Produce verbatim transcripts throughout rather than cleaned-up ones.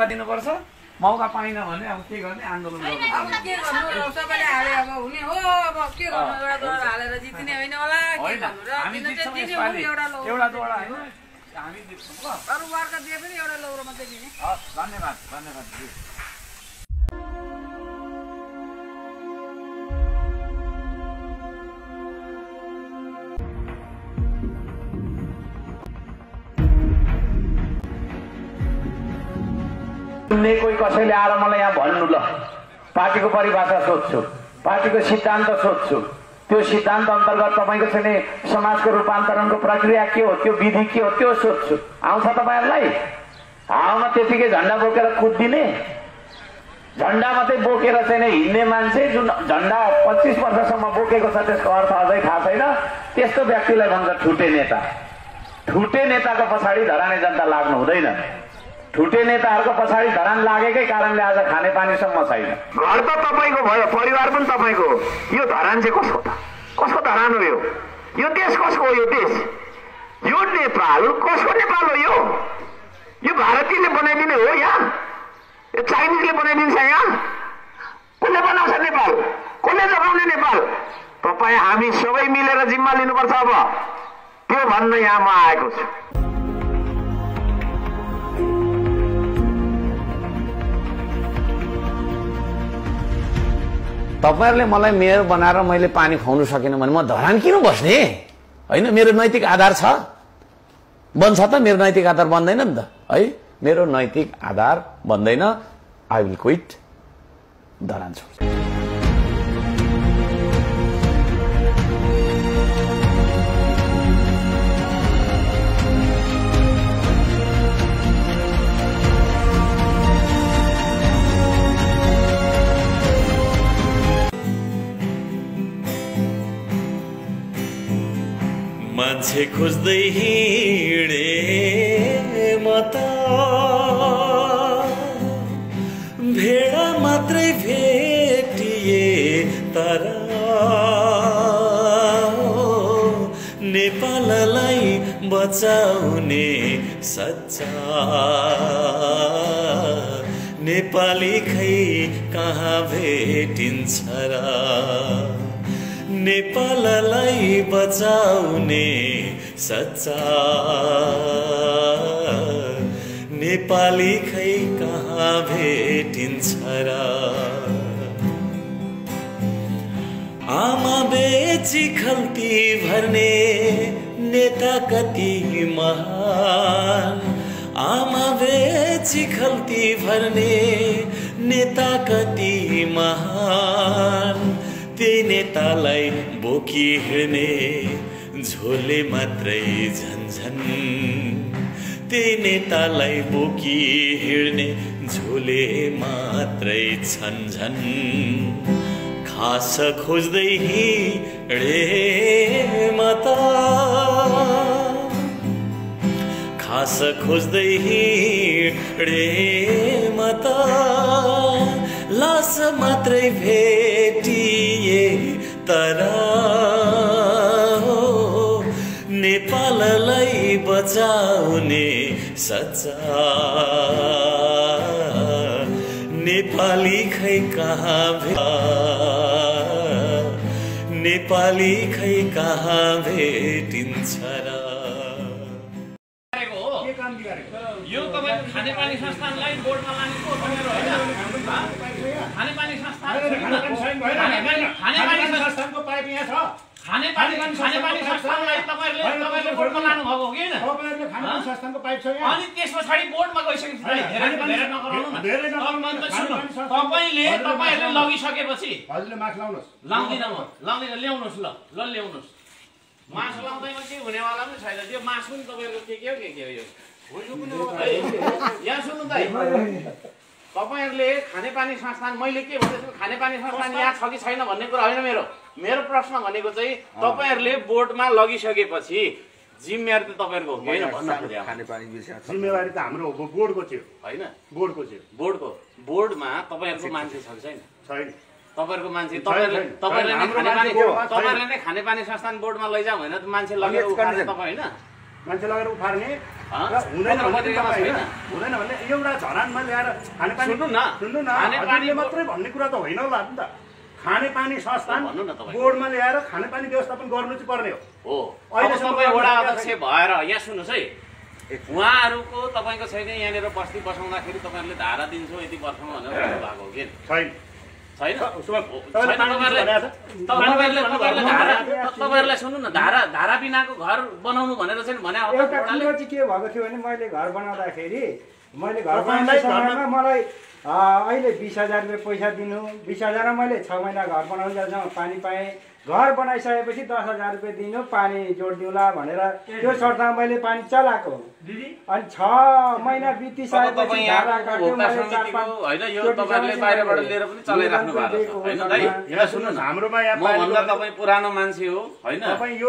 दिनुपर्छ मौका पाइन भने अब के गर्ने आन्दोलन गर्नु के गर्नु सबैले हाले अब हुने हो अब के गर्नु एउटा दोडा हालेर जित्ने होइन होला के गर्नु र हामी जित्छौँ यसपालि एउटा दोडा हैन हामी जित्छौँ ल अरु वर्ग दिए पनि एउटा लौरो मात्रै दिने हस् धन्यवाद धन्यवाद कोही कसैले आएर मलाई यहाँ भन्नु ल पार्टीको परिभाषा सोध्छु पार्टीको सिद्धान्त सोध्छु त्यो सिद्धान्त अन्तर्गत तपाईको चाहिँ समाजको रूपान्तरणको प्रक्रिया के हो त्यो विधि के हो त्यो सोध्छु आउँछ तपाईहरुलाई हावामा त्यतिकै झण्डा बोकेर कुद्दिने झण्डा मात्रै बोकेर चाहिँ हिँड्ने मान्छे जुन झण्डा पच्चीस वर्षसम्म बोकेको छ त्यसको अर्थ अझै थाहा छैन त्यस्तो व्यक्तिलाई भन्छ ठुटे नेता ठुटे नेताको पछाडि धराने जनता लाग्नु हुँदैन ठुटे नेताहरुको पछाडि धरान लागेकै कारणले आज खानेपानीसम्म छैन घर त तपाईको भयो परिवार पनि तपाईको यो धरान चाहिँ कसको त कसको धरान हो यो यो देश कसको हो यो देश यो नेपाल कसको नेपाल हो यो यो भारतीयले बनाइदिने हो यहाँ यो चाइनिजले बनाइदिन्छ यहाँ कसले बनाउँछ नेपाल कसले जगाउने नेपाल तपाई हामी सबै मिलेर जिम्मा लिनुपर्छ अब त्यो भन्न यहाँ म आएको छु तपाईहरुले मलाई मेयर बनाएर मैले पानी खुवाउन सकिन भने म धरान किन बस्ने हैन मेरो नैतिक आधार छ बन्छ त मेरो नैतिक आधार बन्दैन नि त है मेरो नैतिक आधार बन्दैन आई विल क्विट धरान छोड्छु मान्छे खोज्दै हिँडे म त भेडा मात्रै भेटिए तर नेपाललाई बचाउने सच्चा नेपाली खै कहाँ भेटिन्छ र नेपाललाई बचाउने सच्चा नेपाली खै कहाँ भेटिन्छ र आमा बेची खल्ती भर्ने नेता कति महान आमा बेची खल्ती भर्ने नेता कति महान त्यही नेतालाई बोकी हिँड्ने झोले मात्रै झन्झन त्यही नेतालाई बोकी हिँड्ने झोले मात्रै छन्झन खास खोज्दै हिँडे म त खास खोज्दै हिँडे म त लास मात्रै भेटिए तर नेपाललाई बचाउने सच्चा नेपाली खै कहाँ भे नेपाली खै कहाँ भेटिन्छ र यो तपाईको खानेपानी संस्थानलाई बोर्डमा लाने को भनेर हैन खानेपानी संस्थान खानेपानी संस्थानको पाइप यहाँ छ खानेपानी खानेपानी संस्थानलाई तपाईहरुले तपाईहरुले बोर्डमा लानु भएको हो कि हैन तपाईहरुले खानेपानी संस्थानको पाइप छ यहाँ अनि त्यसपछि बोर्डमा गइसकेपछि धेरै धेरै नगराउनु न धेरै नगराउनु तपाईले तपाईहरुले लगिसकेपछि हजुरले मास लाउनुस् लाउँदिन म लाउँदिन ल्याउनुस् ल ल ल्याउनुस् मास लाउँदैन के हुनेवाला पनि छैन त्यो मास पनि तपाईहरुको के के हो के के हो यो यहाँ सुन्नु त तपाईहरुले खानेपानी संस्थान मैले के भन्दैछु खानेपानी संस्थान यहाँ छ कि छैन भन्ने कुरा होइन मेरो मेरो प्रश्न भनेको चाहिँ तपाईहरुले बोर्डमा लगिसकेपछि जिम्मेवारी त तपाईहरुको हो हैन भन्न खोजे खानेपानी विषय जिम्मेवारी त हाम्रो हो बोर्डको थियो हैन बोर्डको थियो बोर्डको बोर्डमा तपाईहरुको मान्छे छ कि छैन छैन तपाईहरुको मान्छे तपाईहरुले तपाईहरुले खानेपानी तपाईहरुले नै खानेपानी संस्थान बोर्डमा लैजाऊ हैन त मान्छे लगेर उखाल्ने तपाई हैन मान्छे लगेर उफार्ने र हुँदैन हुँदैन भने एउटा झरानमा ल्याएर खानेपानी सुन्नु न सुन्नु न खानेपानी मात्रै भन्ने कुरा त होइन होला नि त खानेपानी संस्थान बोर्डमा ल्याएर खानेपानी व्यवस्थापन गर्नु चाहिँ पर्ने हो अहिले तपाईँ वडा अध्यक्ष भएर यहाँ सुन्नुहोस् है उहाँहरूको तपाईँको छैन यहाँनिर बस्ती बसाउँदाखेरि तपाईँहरूले धारा दिन्छौँ यति वर्षमा भनेर भएको हो कि छैन छैन तपाईँहरूलाई सुन्नु न धारा धारा बिनाको घर बनाउनु भनेर चाहिँ भने एउटा कुरो चाहिँ के भएको थियो भने मैले घर बनाउँदाखेरि मैले घर बनाउने समयमा मलाई अहिले बिस हजार रुपियाँ पैसा दिनु बिस हजारमा मैले छ महिना घर बनाउनेसम्म पानी पाएँ घर बनाइसकेपछि दस हजार रुपियाँ दिनु पानी जोडिदिउँला भनेर त्यो शर्तमा मैले पानी चलाएको अनि छ महिना बितिसकेपछि हाम्रोमा मभन्दा तपाईँ पुरानो मान्छे हो होइन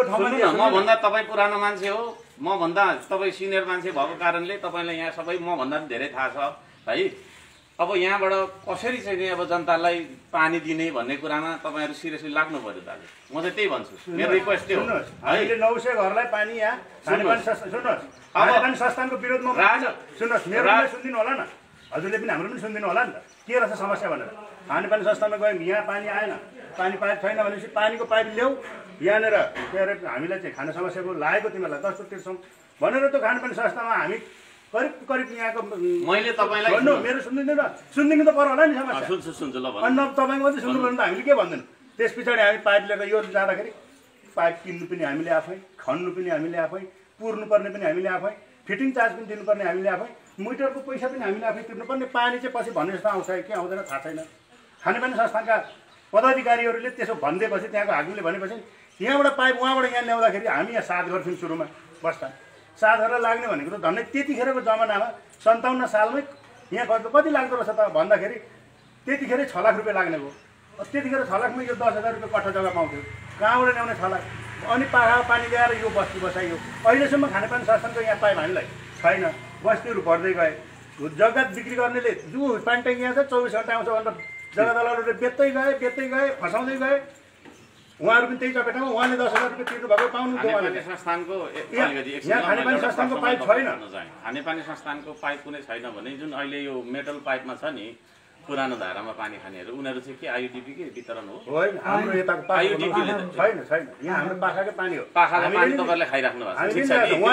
मभन्दा तपाईँ पुरानो मान्छे हो मभन्दा तपाईँ सिनियर मान्छे भएको कारणले तपाईँलाई यहाँ सबै मभन्दा धेरै थाहा छ है अब यहाँबाट कसरी चाहिँ अब जनतालाई पानी दिने भन्ने कुरामा तपाईँहरू सिरियसली लाग्नु पर्यो दाजु म चाहिँ त्यही भन्छु मेरो रिक्वेस्ट त्यो अहिले नौ सय घरलाई पानी यहाँ खानेपानी सुन्नुहोस् खानेपानी संस्थानको विरोधमा सुन्नुहोस् मेरो पनि सुनिदिनु होला न हजुरले पनि हाम्रो पनि सुनिदिनु होला नि त के रहेछ समस्या भनेर खानेपानी संस्थानमा गयौँ यहाँ पानी आएन पानी पाइप छैन भनेपछि पानीको पाइप ल्याऊ यहाँनिर के अरे हामीलाई चाहिँ खाने समस्याको लागेको तिमीहरूलाई दस तिर्छौँ भनेर त्यो खानेपानी संस्थामा हामी करिब करिब यहाँको मैले तपाईँलाई भन्नु मेरो सुनिदिनु न सुनिदिनु त पर्यो होला नि समस्या सुन्छु सुन्छु ल अनि तपाईँको मात्रै सुन्नु पर्यो त हामीले के भन्दैनौँ त्यस पछाडि हामी पाइप लिएर यो जाँदाखेरि पाइप किन्नु पनि हामीले आफै खन्नु पनि हामीले आफै पुर्नु पर्ने पनि हामीले आफै फिटिङ चार्ज पनि दिनुपर्ने हामीले आफै मिटरको पैसा पनि हामीले आफै तिर्नुपर्ने पानी चाहिँ पछि भन्ने जस्तो आउँछ कि आउँदैन थाहा छैन खानेपानी संस्थानका पदाधिकारीहरूले त्यसो भनिदिएपछि त्यहाँको हाकिमले भनेपछि यहाँबाट पाइप उहाँबाट यहाँ ल्याउँदाखेरि हामी यहाँ साथ गर्छौँ सुरुमा बस्दा सात गरेर लाग्ने भनेको त झन्डै त्यतिखेरको जमानामा सन्ताउन्न सालमै यहाँ खर्च कति लाग्दो रहेछ त भन्दाखेरि त्यतिखेरै छ लाख रुपियाँ लाग्ने भयो त्यतिखेर छ लाखमा यो दस हजार रुपियाँ कट्ठा जग्गा पाउँथ्यो कहाँबाट ल्याउने छ लाख अनि पाखा पानी ल्याएर यो बस्ती बसाइयो अहिलेसम्म खानेपानी संस्थानको यहाँ पाइप हामीलाई छैन बस्तीहरू बढ्दै गए जग्गा बिक्री गर्नेले जो पानी ट्याङ्की यहाँ छ चौबिस घन्टा आउँछ भनेर जग्गा दलालहरूले बेच्दै गए बेच्दै गए फसाउँदै गए उहाँहरू पनि त्यही चपेटामा उहाँले दस हजार रुपियाँ तिर्नु भएको पाउनु संस्थानको यहाँ खानेपानी संस्थानको पाइप छैन खानेपानी संस्थानको पाइप कुनै छैन भने जुन अहिले यो मेटल पाइपमा छ नि पुरानो धारामा पानी खानेहरू उनीहरू चाहिँ के आइयुडिपी के वितरण हो होइन हाम्रो यताको आइयुडिपी छैन छैन यहाँ हाम्रो पाखाकै पानी हो पाखाको पानी तपाईँहरूले खाइराख्नु भएको छ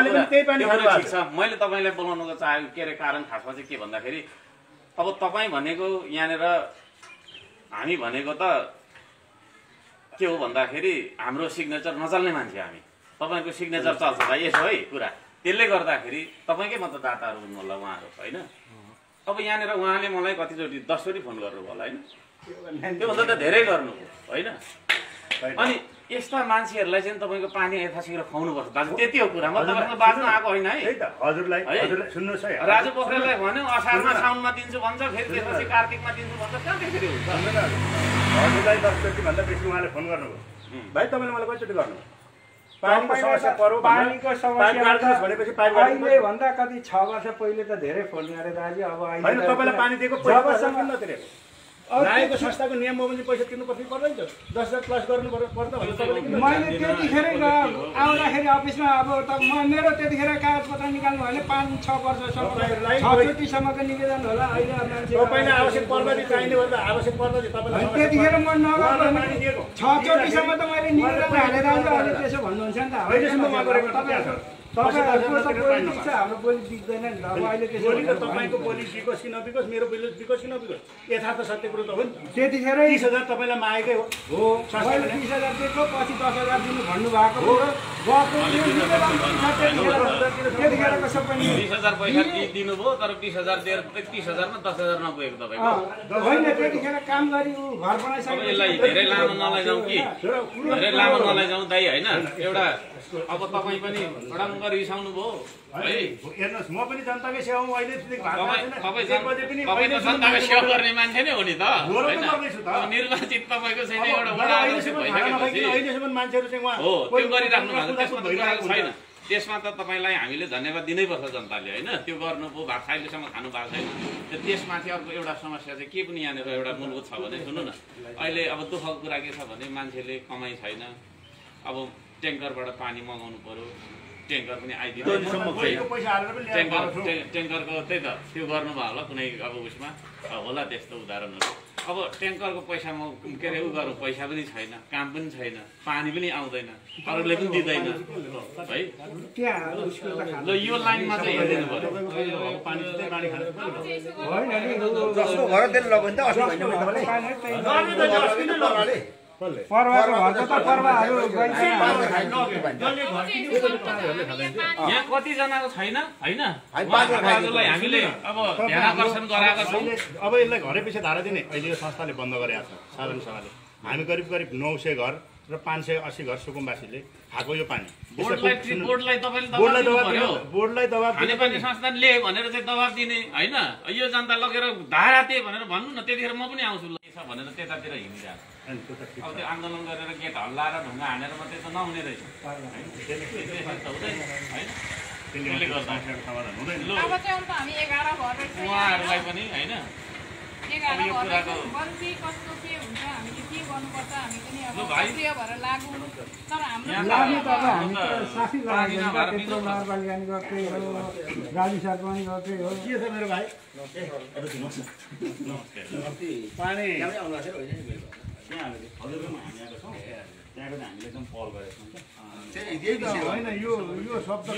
ठिक छ मैले तपाईँलाई बोलाउनुको चाहेको के अरे कारण खासमा चाहिँ के भन्दाखेरि अब तपाईँ भनेको यहाँनिर हामी भनेको त के हो भन्दाखेरि हाम्रो सिग्नेचर नचल्ने मान्छे हामी तपाईँको सिग्नेचर चल्छ भाइ यसो है कुरा त्यसले गर्दाखेरि तपाईँकै मतदाताहरू हुनु होला उहाँहरू होइन अब यहाँनिर उहाँले मलाई कतिचोटि दसचोटि फोन गर्नुभयो होला होइन त्योभन्दा त धेरै गर्नु होइन अनि यस्ता मान्छेहरूलाई चाहिँ तपाईँको पानी यथाशीघ्र खुवाउनुपर्छ दाजु त्यति हो कुरा म तपाईँसँग बाँच्न आएको होइन है हजुरलाई सुन्नुहोस् है राजु पोखरेललाई भन्यो असारमा साउनमा दिन्छु भन्छ फेरि त्यसपछि कार्तिकमा दिन्छु भन्छ कहाँ त्यसरी हुन्छ हजुरलाई दसचोटि भन्दा बेसी उहाँले फोन गर्नुभयो भाइ तपाईँले मलाई कतिचोटि गर्नु पानीको समस्या पर्यो पानीको समस्या भनेपछि पाइप अहिले भन्दा कति छ वर्ष पहिले त धेरै फोन गरे दाजु अब अहिले तपाईँलाई पानी दिएको पैसा नतिरेको रायको संस्थाको नियम हो भने पैसा तिर्नु पर्छ पर्दैन दस हजार प्लस गर्नु पर्छ मैले त्यतिखेरै आउँदाखेरि अफिसमा अब त म मेरो त्यतिखेर कागजपत्र निकाल्नु भने पाँच छ वर्षसम्म छचोटिसम्मको निवेदन होला अहिले तपाईँलाई आवश्यक पर्दा चाहिने भन्दा आवश्यक पर्दा तपाईँलाई त्यतिखेर म नगर्नु छचोटिसम्म त मैले निवेदन हालेर आउँदा अहिले त्यसो भन्नुहुन्छ नि त अहिलेसम्म म गरेको तपाईँहरूको त पोलिटिक्स छ हाम्रो पोलिटिक्स दिँदैन नि त अब अहिले त्यसो तपाईँको पोलिटिक्स बिकोस् कि नबिकोस् मेरो पोलिटिक्स बिकोस् कि नबिकोस् यथार्थ सत्य कुरो त हो नि त्यतिखेरै तिस हजार तपाईँलाई मागेकै हो हो मैले तिस हजार दिएको पछि दस हजार दिनु भन्नुभएको हो त्यतिखेरको सबै बिस हजार पैसा दिनुभयो तर बिस हजार दिएर तिस हजारमा दस हजार नपुगेको तपाईँको होइन त्यतिखेर काम गरी घर बनाइसक्यो यसलाई धेरै लामो नलैजाउँ कि धेरै लामो नलैजाउँ दाइ होइन एउटा अब तपाईँ पनि बडाङ्ग रिसाउनु भयो है हेर्नुहोस् म पनि जनताकै सेवा अहिले तपाईँ त जनताको सेवा गर्ने मान्छे नै हो नि त निर्वाचित तपाईँको चाहिँ एउटा वडा अध्यक्ष भइसकेपछि हो त्यो गरिराख्नु भएको त्यसमा छैन त्यसमा त तपाईँलाई हामीले धन्यवाद दिनैपर्छ जनताले होइन त्यो गर्नुभयो भात अहिलेसम्म खानु भएको छैन त्यसमाथि अर्को एउटा समस्या चाहिँ के पनि यहाँनिर एउटा मूलभूत छ भने सुन्नु न अहिले अब दुःखको कुरा के छ भने मान्छेले कमाइ छैन अब ट्याङ्करबाट पानी मगाउनु पर्यो ट्याङ्कर पनि आइदिनु पैसा हालेर पनि ट्याङ्कर ट्याङ्करको त्यही त त्यो गर्नुभयो होला कुनै अब उसमा होला त्यस्तो उदाहरणहरू अब ट्याङ्करको पैसामा के अरे उ गरौँ पैसा पनि छैन काम पनि छैन पानी पनि आउँदैन अरूले पनि दिँदैन है ल यो लाइनमा चाहिँ हेरिदिनु पर्यो पानी चाहिँ पानी खानु जसको घर त्यसले लग्यो नि त अस्ति पर्वाको घरको त पर्वाहरू यहाँ कतिजनाको छैन होइन उहाँहरूलाई हामीले अब ध्यान आकर्षण गराएका छौँ अब यसलाई घरै पछि धारा दिने अहिले यो संस्थाले बन्द गरेको छ साधारण सभाले हामी करिब करिब नौ सय घर र पाँच सय अस्सी घर सुकुम्बासीले खाएको यो पानी बोर्डलाई तपाईँले बोर्डलाई दबाब खानेपानी संस्थानले भनेर चाहिँ दबाब दिने होइन यो जनता लगेर धारा दिए भनेर भन्नु न त्यतिखेर म पनि आउँछु ल भनेर त्यतातिर हिँडिरहेको अब त्यो आन्दोलन गरेर गेट हल्लाएर ढुङ्गा हानेर मात्रै त नहुने रहेछ त्यसले गर्दा उहाँहरूलाई पनि होइन यो कुराको राजु सर पनि गएकै हो के छ मेरो भाइ पानी होइन यो यो शब्द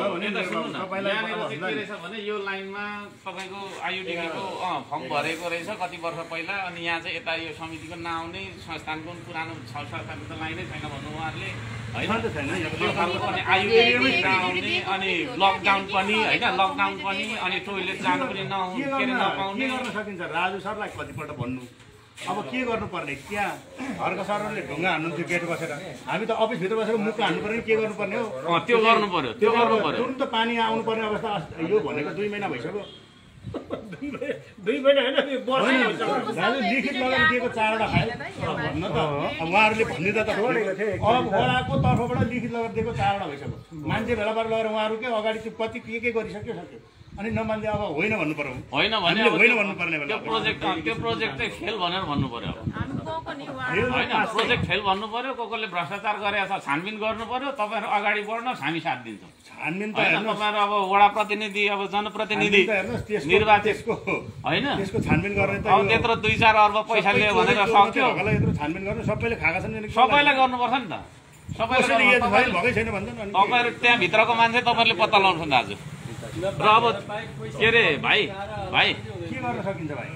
भने यो लाइनमा तपाईँको आयुडिकीको फर्म भरेको रहेछ कति वर्ष पहिला अनि यहाँ चाहिँ यता यो समितिको नआउने संस्थानको पुरानो छ संस्थानको त लाइनै छैन भन्नु उहाँहरूले होइन आयुडिकी नआउने अनि लकडाउन पनि होइन लकडाउन पनि अनि टोइलेट जानु पनि नहुने के अरे नपाउने गर्न सकिन्छ राजु सरलाई कतिपल्ट भन्नु अब के गर्नुपर्ने त्यहाँ घरका सरहरूले ढुङ्गा हान्नुहुन्थ्यो गेट बसेर हामी त अफिसभित्र बसेर मुख हान्नुपर्ने के गर्नुपर्ने हो त्यो गर्नु पर्यो त्यो गर्नु पर्यो तुरन्त पानी आउनुपर्ने अवस्था यो भनेको दुई महिना भइसक्यो दुई महिना होइन लिखित लगेर दिएको चारवटा खायो भन्न त उहाँहरूले भनिदिँदा त अब वडाको तर्फबाट लिखित लगेर दिएको चारवटा भइसक्यो मान्छे भेला पारेर लगेर उहाँहरू के अगाडि त्यो कति के के गरिसक्यो सक्यो अनि नमान्दै अब होइन भन्नु पर्यो होइन भने होइन भन्नुपर्ने त्यो प्रोजेक्ट त्यो प्रोजेक्ट चाहिँ फेल भनेर भन्नु पर्यो होइन प्रोजेक्ट फेल भन्नु पर्यो को कोले भ्रष्टाचार गरेको छ छानबिन गर्नु पर्यो तपाईँहरू अगाडि बढ्नुहोस् हामी साथ दिन्छौँ छानबिन त तपाईँहरू अब वडा प्रतिनिधि अब जनप्रतिनिधि निर्वाचित होइन त्यसको छानबिन गर्ने त अब त्यत्रो दुई चार अर्ब पैसा लियो भनेर सक्यो यत्रो छानबिन गर्नु सबैले खाएका छन् सबैलाई गर्नुपर्छ नि त सबैले भएकै छैन भन्दा तपाईँहरू त्यहाँभित्रको मान्छे तपाईँहरूले पत्ता लगाउँछ दाजु र अब के अरे भाइ भाइ के गर्न सकिन्छ भाइ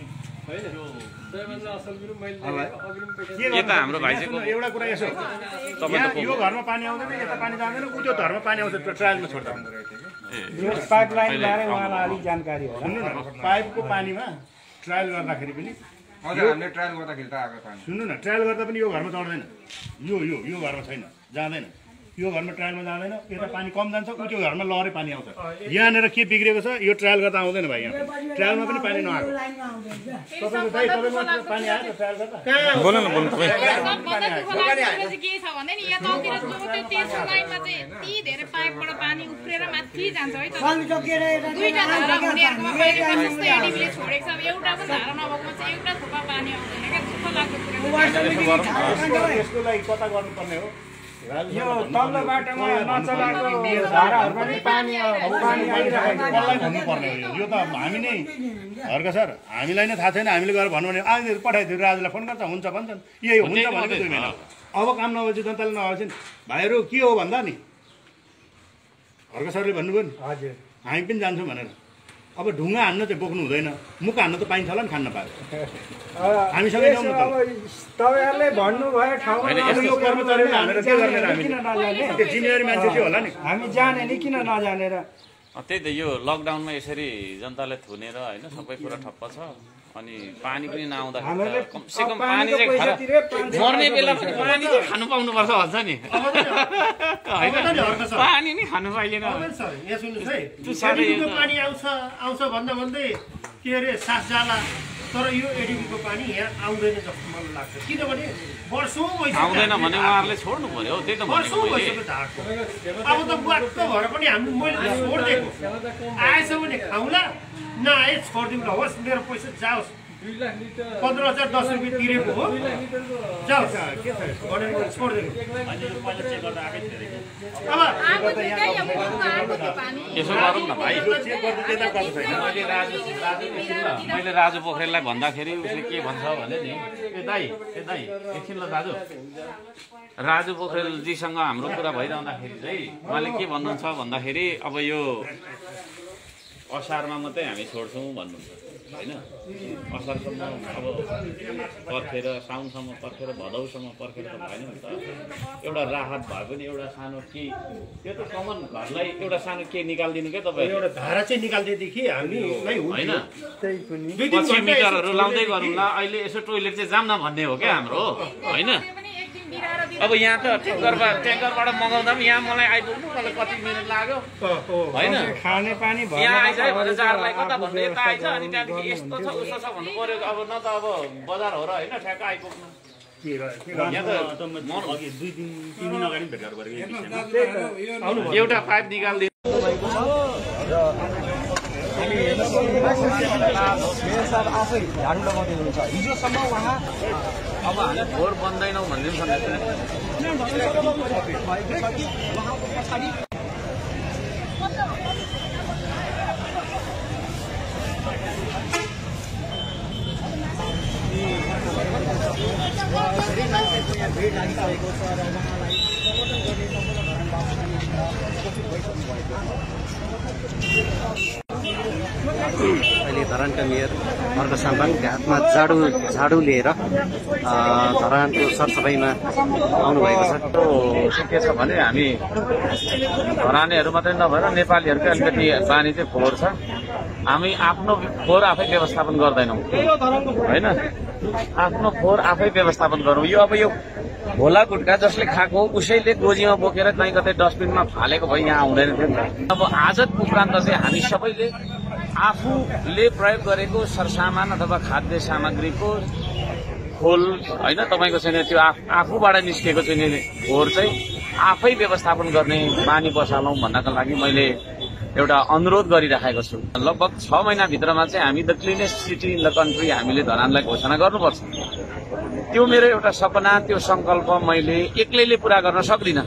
यता हाम्रो भाइ चाहिँ एउटा कुरा यसो यो घरमा पानी आउँदैन यता पानी जाँदैन उ त्यो घरमा पानी आउँछ त्यो ट्रायलमा छोड्दा पाइप लाइन बारे उहाँलाई अलिक जानकारी होला सुन्नु न पाइपको पानीमा ट्रायल गर्दाखेरि पनि हामीले ट्रायल गर्दाखेरि त आएको पानी सुन्नु न ट्रायल गर्दा पनि यो घरमा चढ्दैन यो यो यो घरमा छैन जाँदैन यो घरमा ट्रायलमा जाँदैन यता पानी कम जान्छ उ त्यो घरमा लहरै पानी आउँछ यहाँनिर के बिग्रेको छ यो ट्रायल गर्दा आउँदैन भाइ यहाँ ट्रायलमा पनि पानी नआएको तपाईँको दाइ तपाईँको पानी आयो त ट्रायल गर्दा बोल्नु न बोल्नु तपाईँ के छ भने नि यतातिर जो त्यो तेस्रो लाइनमा चाहिँ यति धेरै पाइपबाट पानी उफ्रेर माथि जान्छ है त दुईटा धारा हुनेहरुकोमा पहिले जस्तै एडीबीले छोडेको छ एउटा पनि धारा नभएकोमा चाहिँ एउटा थोपा पानी आउँदैन के दुःख लाग्दो कुरा यसको लागि कता गर्नुपर्ने हो यो तल्लो बाटोमा नचलाएको धाराहरुमा पनि पानी पानी आइरहेको भन्नुपर्ने हो यो त हामी नै हर्का सर हामीलाई नै थाहा छैन हामीले गएर भन्नु भने आज पठाइदियो राजुलाई फोन गर्छ हुन्छ भन्छन् यही हुन्छ भनेको दुई महिना अब काम नभएपछि जनताले नभएपछि भाइहरू के हो भन्दा नि हर्का सरले भन्नुभयो नि हजुर हामी पनि जान्छौँ भनेर अब ढुङ्गा हान्न चाहिँ बोक्नु हुँदैन मुख हान्न त पाइन्छ होला नि खान्न पायो हामीसँगै जाउँ न त तपाईहरुले भन्नुभयो ठाउँमा यो कर्मचारीले हानेर के गर्ने हामी त्यो जिम्मेवारी मान्छे चाहिँ होला नि हामी जाने नि किन नजानेर त्यही त यो लकडाउनमा यसरी जनताले थुनेर होइन सबै कुरा ठप्प छ अनि पानी पनि नआउँदाखेरि कमसेकम पानी चाहिँ मर्ने बेला पनि पानी चाहिँ खानु पाउनुपर्छ भन्छ नि पानी नै खानु पाइएन पानी आउँछ आउँछ भन्दा भन्दै के अरे सास जाला तर यो एडिबीको पानी यहाँ आउँदैन जस्तो मलाई लाग्छ किनभने वर्षौँ भइसक्यो आउँदैन भने उहाँहरूले छोड्नु पर्यो त्यही त वर्षौँ भइसक्यो धारको अब त बुवाक्क भएर पनि हामी मैले छोडिदिएको आएछ भने खाउँला नआए छोडिदिउँला होस् मेरो पैसा जाओस् पन्ध्र हजार दस रुपियाँ तिरेको हो जाऊ के छ छोडिदिनु अब यसो गरौँ न भाइ मैले राजु मैले राजु पोखरेललाई भन्दाखेरि उसले के भन्छ भने नि ए दाइ ए दाइ एकछिन ल दाजु राजु पोखरेलजीसँग हाम्रो कुरा भइरहँदाखेरि चाहिँ उहाँले के भन्नुहुन्छ भन्दाखेरि अब यो असारमा मात्रै हामी छोड्छौँ भन्नुहुन्छ होइन असारसम्म अब पर्खेर साउनसम्म पर्खेर भदौसम्म पर्खेर त भएन नि त एउटा राहत भए पनि एउटा सानो के त्यो त कमन घरलाई एउटा सानो के निकालिदिनु क्या तपाईँ एउटा धारा चाहिँ निकालिदिएदेखि हामी होइन पछि मिटरहरू लाउँदै गरौँ न अहिले यसो टोइलेट चाहिँ जाम न भन्ने हो क्या हाम्रो होइन अब यहाँ त ट्याङ्करबाट ट्याङ्करबाट मगाउँदा पनि यहाँ मलाई आइपुग्नु मलाई कति मिनट लाग्यो होइन खाने पानी यहाँ आइसक्यो भने चारलाई कता भन्दा यता आइछ अनि त्यहाँदेखि यस्तो छ उस्तो छ भन्नु पर्यो अब न त अब बजार हो र होइन ठ्याक्क आइपुग्नु दुई दिन तिन दिन अगाडि भेटघाट गरेको एउटा पाइप निकालिदिनु आफै झाडु लगाउँदै हुनुहुन्छ हिजोसम्म उहाँ अब हामी फोहोर बन्दैनौँ भन्ने भेट लागिसकेको छ र उहाँलाई समर्थन गर्ने अहिले धरानका मेयर अर्को साम्बाङका हातमा झाडु झाडु लिएर धरानको सरसफाइमा आउनुभएको छ। के छ भने हामी धरानेहरू मात्रै नभएर नेपालीहरूकै अलिकति बानी चाहिँ फोहोर छ। हामी आफ्नो फोहोर आफै व्यवस्थापन गर्दैनौँ होइन, आफ्नो फोहोर आफै व्यवस्थापन गरौँ। यो अब यो भोला गुटका जसले खाएको उसैले गोजीमा बोकेर कहीँ कतै डस्टबिनमा फालेको भए यहाँ आउँदैन थियो नि त। अब आजको उपरान्त चाहिँ हामी सबैले आफूले प्रयोग गरेको सरसामान अथवा खाद्य सामग्रीको खोल होइन तपाईँको चाहिँ त्यो आफूबाट निस्केको चाहिँ फोहोर चाहिँ आफै व्यवस्थापन गर्ने बानी बसालौँ भन्नका लागि मैले एउटा अनुरोध गरिराखेको छु। लगभग छ महिनाभित्रमा चाहिँ हामी the cleanest city in the country हामीले धरानलाई घोषणा गर्नुपर्छ। त्यो मेरो एउटा सपना, त्यो संकल्प मैले एक्लैले पूरा गर्न सक्दिनँ।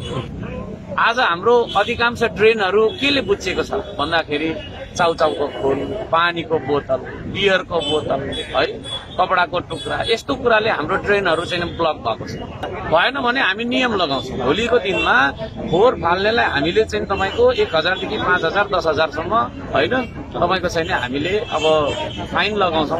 आज हाम्रो अधिकांश ड्रेनहरू केले बुझिएको छ भन्दाखेरि चाउचाउको खोल, पानीको बोतल, बियरको बोतल है, कपडाको टुक्रा, यस्तो कुराले हाम्रो ड्रेनहरू चाहिँ ब्लक भएको छ। भएन भने हामी नियम लगाउँछौँ। भोलिको दिनमा फोहोर फाल्नेलाई हामीले चाहिँ तपाईँको एक हजारदेखि पाँच हजार दस हजारसम्म होइन तपाईँको चाहिँ हामीले अब फाइन लगाउँछौँ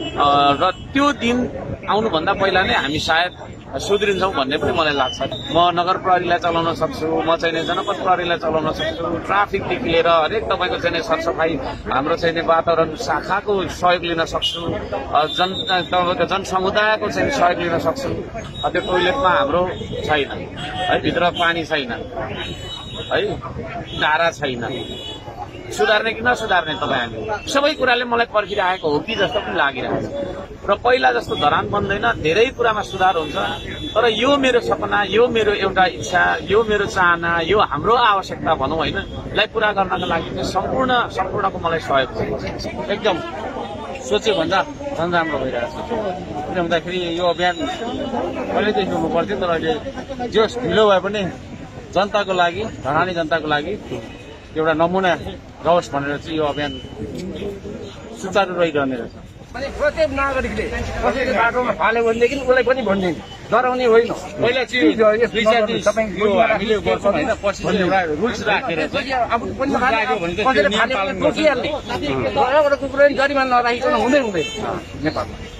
र त्यो दिन आउनुभन्दा पहिला नै हामी सायद सुध्रिन्छौँ भन्ने पनि मलाई लाग्छ। म नगर प्रहरीलाई चलाउन सक्छु, म चाहिँ जनपद प्रहरीलाई चलाउन सक्छु, ट्राफिकदेखि लिएर हरेक तपाईँको चाहिँ सरसफाई हाम्रो चाहिँ वातावरण शाखाको सहयोग लिन सक्छु, जन तपाईँको जनसमुदायको चाहिँ सहयोग लिन सक्छु। त्यो टोइलेटमा हाम्रो छैन है, भित्र पानी छैन है, धारा छैन, सुधार्ने कि नसुधार्ने तपाईँ हामी सबै कुराले मलाई पर्खिरहेको हो कि जस्तो पनि लागिरहेको छ। र पहिला जस्तो धरान बन्दैन, धेरै कुरामा सुधार हुन्छ। तर यो मेरो सपना, यो मेरो एउटा इच्छा, यो मेरो चाहना, यो हाम्रो आवश्यकता भनौँ होइन लाई पुरा गर्नका लागि चाहिँ सम्पूर्ण सम्पूर्णको मलाई सहयोग छ। एकदम सोच्यो भन्दा झन् राम्रो भइरहेको छ। किन भन्दाखेरि यो अभियान पहिल्यैदेखि हुनु पर्थ्यो, तर अहिले जो ढिलो भए पनि जनताको लागि, धरानी जनताको लागि एउटा नमुना रहोस् भनेर चाहिँ यो अभियान सुचारू रहिरहने रहेछ। अनि प्रत्येक नागरिकले कसैले बाटोमा फाल्यो भनेदेखि उसलाई पनि भनिदिनु, डराउने होइन। पहिला चाहिँ हामीले गर्छौँ होइन, पछि एउटा रुल्स राखेर अब कसैले फाल्यो भने रोकिहाल्ने, एउटा कुकुर जरिमाना नराखिकन हुँदै हुँदैन नेपालमा।